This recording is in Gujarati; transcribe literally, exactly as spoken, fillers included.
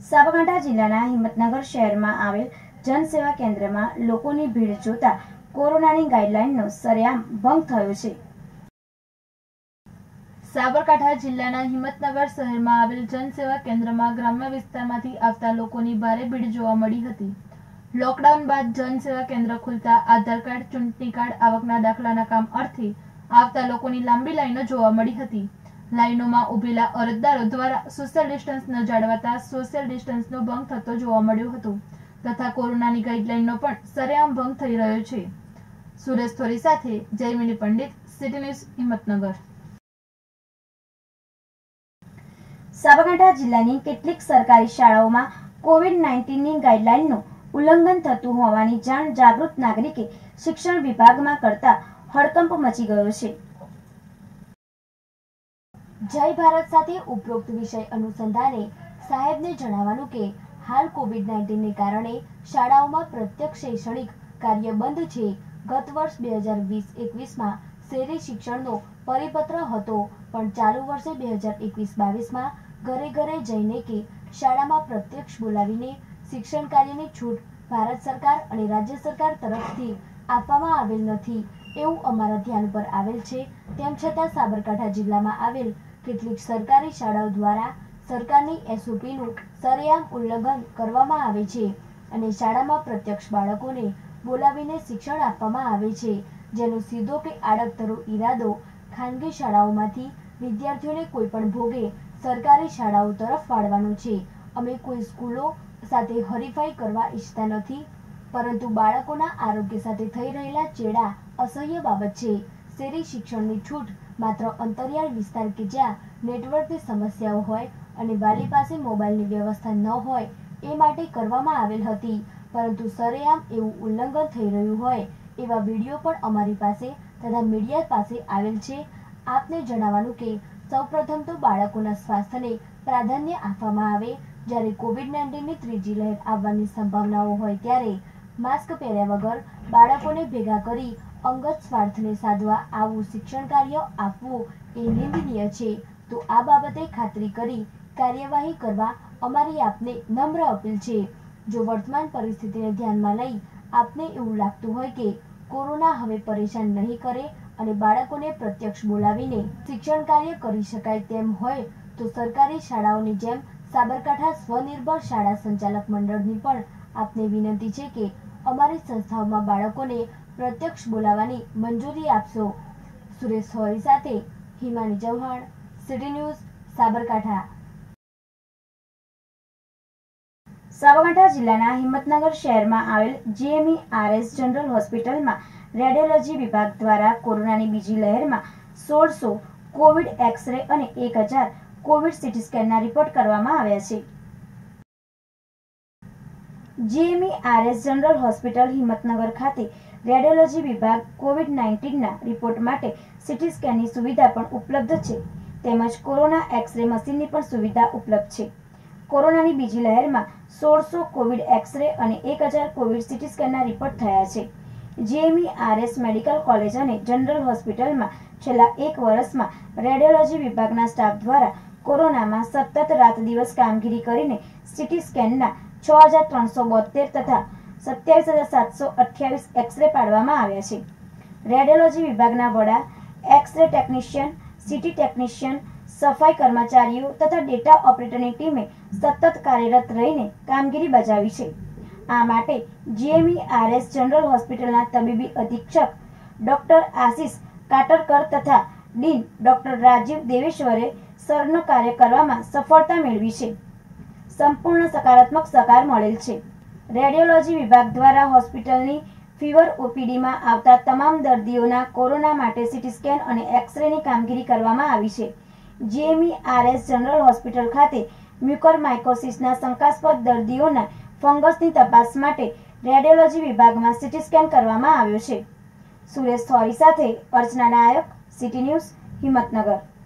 સાબરકાંઠા જિલ્લાના હિંમતનગર શહેરમાં આવેલ જનસેવા કેન્દ્રમાં લોકોની ભીડ જોતા કોરોનાની ગાઈડલાઈનનો સરેઆમ ભંગ થયો છે। સાબરકાંઠા જિલ્લાના હિંમતનગર શહેરમાં આવેલ જનસેવા કેન્દ્રમાં ગ્રામ્ય વિસ્તારમાંથી આવતા લોકોની ભારે ભીડ જોવા મળી હતી। લોકડાઉન બાદ જનસેવા કેન્દ્ર ખુલતા આધાર કાર્ડ, ચૂંટણી કાર્ડ, આવકના દાખલાના કામ અર્થે આવતા લોકોની લાંબી લાઈનો જોવા મળી હતી। લાઈનોમાં ઉભેલા અરજદારો દ્વારા સોશિયલ ડિસ્ટન્સ ન જાળવતા સોશિયલ ડિસ્ટન્સનો ભંગ થતો જોવા મળ્યો હતો તથા કોરોનાની ગાઈડલાઈનનો પણ સરેઆમ ભંગ થઈ રહ્યો છે। સુરેશ થોરી સાથે જયમિની પંડિત, સિટી ન્યૂઝ, હિંમતનગર। સાબરકાંઠા જિલ્લાની કેટલીક સરકારી શાળાઓમાં કોવિડ નાઇન્ટીનની ગાઈડલાઈનનું ઉલ્લંઘન થતું હોવાની જાણ જાગૃત નાગરિકે શિક્ષણ વિભાગમાં કરતા હડકંપ મચી ગયો છે। જય ભારત સાથે ઉપરોક્ત વિષય અનુસંધાને સાહેબને જણાવવાનું કે હાલ કોવિડ નાઇન્ટીનને કારણે શાળાઓમાં પ્રત્યક્ષ શૈક્ષણિક કાર્ય બંધ છે। ગત વર્ષ બે હજાર વીસ એકવીસમાં શહેરી શિક્ષણનો પરિપત્ર હતો, પણ ચાલુ વર્ષે બે હજાર એકવીસ બાવીસમાં ઘરે ઘરે જઈને કે શાળામાં પ્રત્યક્ષ બોલાવીને શિક્ષણ કાર્યની છૂટ ભારત સરકાર અને રાજ્ય સરકાર તરફથી આપવામાં આવેલ નથી એવું અમારા ધ્યાન પર આવેલ છે। તેમ છતાં સાબરકાંઠા જિલ્લામાં આવેલ કેટલીક સરકારી શાળાઓ દ્વારા સરકારની એસઓપીનું સરેઆમ ઉલ્લંઘન કરવામાં આવે છે અને શાળામાં પ્રત્યક્ષ બાળકોને બોલાવીને શિક્ષણ આપવામાં આવે છે, જેનો સીધો કે આડકતરો ઈરાદો ખાનગી શાળાઓમાંથી વિદ્યાર્થીઓને કોઈપણ ભોગે સરકારી શાળાઓ તરફ વાળવાનો છે। અમે કોઈ સ્કૂલો સાથે હરીફાઈ કરવા ઈચ્છતા નથી, પરંતુ બાળકોના આરોગ્ય સાથે થઈ રહેલા ચેડા અસહ્ય બાબત છે। શહેરી શિક્ષણની છૂટ માત્ર અંતરિયાળ વિસ્તાર કે જ્યાં નેટવર્કની સમસ્યાઓ હોય અને વાલી પાસે મોબાઈલની વ્યવસ્થા ન હોય એ માટે કરવામાં આવેલ હતી, પરંતુ સરેઆમ એવું ઉલ્લંઘન થઈ રહ્યું હોય એવા વિડીયો પણ અમારી પાસે તથા મીડિયા પાસે આવેલ છે। આપને જણાવવાનું કે સૌપ્રથમ તો બાળકોના સ્વાસ્થ્યને પ્રાધાન્ય આપવામાં આવે। જ્યારે કોવિડ નાઇન્ટીનની ત્રીજી લહેર આવવાની સંભાવનાઓ હોય ત્યારે માસ્ક પહેર્યા વગર બાળકોને ભેગા કરી અંગત સ્વાર્થને સાધવા આવું શિક્ષણ કાર્ય આપવું એ નિંદનીય છે। તો આ બાબતે ખાતરી કરી કાર્યવાહી કરવા અમારી આપને નમ્ર અપીલ છે। જો વર્તમાન પરિસ્થિતિને ધ્યાનમાં લઈ આપને એવું લાગતું હોય કે કોરોના હવે પરેશાન નહીં કરે અને બાળકોને પ્રત્યક્ષ બોલાવીને શિક્ષણ કાર્ય કરી શકાય તેમ હોય તો સરકારી શાળાઓની જેમ સાબરકાંઠા સ્વનિર્ભર શાળા સંચાલક મંડળની પણ આપને વિનંતી છે કે અમારી સંસ્થાઓમાં બાળકોને પ્રત્યક્ષ બોલાવવાની મંજૂરી આપશો। સુરેશ થોરી સાથે હિમાની ચૌહાણ, સિટી ન્યૂઝ, સાબરકાંઠા। સાબરકાંઠા જિલ્લાના હિંમતનગર શહેરમાં આવેલ જીએમઈઆરએસ જનરલ હોસ્પિટલમાં રેડિયોલોજી વિભાગ દ્વારા કોરોનાની બીજી લહેરમાં સોળસો કોવિડ એક્સરે અને એક હજાર કોવિડ સીટી સ્કેનના રિપોર્ટ કરવામાં આવ્યા છે। જીએમઈઆરએસ જનરલ હોસ્પિટલ હિંમતનગર ખાતે રેડિયોલોજી વિભાગ કોવિડ નાઇન્ટીનના રિપોર્ટ માટે સીટી સ્કેનની સુવિધા પણ ઉપલબ્ધ છે, તેમજ કોરોના એક્સરે મશીનની પણ સુવિધા ઉપલબ્ધ છે। કોરોનાની બીજી લહેરમાં સોળસો કોવિડ એક્સરે અને એક હજાર કોવિડ સીટી સ્કેનના રિપોર્ટ થયા છે। જીએમઈઆરએસ મેડિકલ કોલેજ અને જનરલ હોસ્પિટલમાં છેલ્લા એક વર્ષમાં રેડિયોલોજી વિભાગના સ્ટાફ દ્વારા કોરોનામાં સતત રાત દિવસ કામગીરી કરીને સીટી સ્કેનના છ હજાર ત્રણસો બોતેર તથા સત્યાવીસ હજાર સાતસો અઠ્યાવીસ એક્સરે પાડવામાં આવ્યા છે। રેડિયોલોજી વિભાગના વડા, એક્સરે ટેકનિશિયન, સીટી ટેકનિશિયન, સફાઈ કર્મચારીઓ તથા ડેટા ઓપરેટરની ટીમે સતત કાર્યરત રહીને કામગીરી બજાવી છે। આ માટે જીએમઈઆરએસ જનરલ હોસ્પિટલના તબીબી અધિક્ષક ડોક્ટર આશિષ કાટરકર તથા ડીન ડોક્ટર રાજીવ દેવેશ્વરે સરનો કાર્ય કરવામાં સફળતા મેળવી છે। સંપૂર્ણ સકારાત્મક સહકાર મળેલ છે। રેડિયોલોજી વિભાગ દ્વારા હોસ્પિટલની ફીવર ઓપીડીમાં આવતા તમામ દર્દીઓના કોરોના માટે સીટી સ્કેન અને એક્સરેની કામગીરી કરવામાં આવી છે। જીએમઈઆરએસ જનરલ હોસ્પિટલ ખાતે મ્યુકોરમાઇકોસિસના શંકાસ્પદ દર્દીઓના ફંગસની તપાસ માટે રેડિયોલોજી વિભાગમાં સીટી સ્કેન કરવામાં આવ્યો છે। સુરેશ થોરી સાથે અર્ચના નાયક, સિટી ન્યૂઝ, હિંમતનગર।